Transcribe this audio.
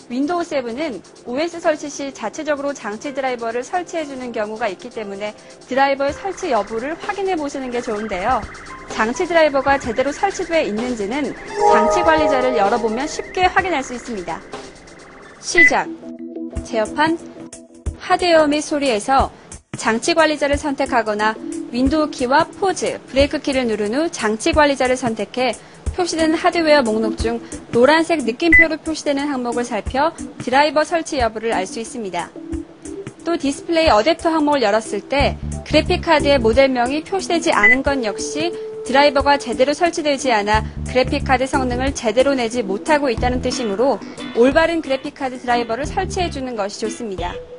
윈도우 7은 OS 설치 시 자체적으로 장치 드라이버를 설치해주는 경우가 있기 때문에 드라이버의 설치 여부를 확인해 보시는 게 좋은데요. 장치 드라이버가 제대로 설치되어 있는지는 장치 관리자를 열어보면 쉽게 확인할 수 있습니다. 시작. 제어판, 하드웨어 및 소리에서 장치 관리자를 선택하거나 윈도우 키와 포즈, 브레이크 키를 누른 후 장치 관리자를 선택해 표시되는 하드웨어 목록 중 노란색 느낌표로 표시되는 항목을 살펴 드라이버 설치 여부를 알 수 있습니다. 또 디스플레이 어댑터 항목을 열었을 때 그래픽카드의 모델명이 표시되지 않은 건 역시 드라이버가 제대로 설치되지 않아 그래픽카드 성능을 제대로 내지 못하고 있다는 뜻이므로 올바른 그래픽카드 드라이버를 설치해 주는 것이 좋습니다.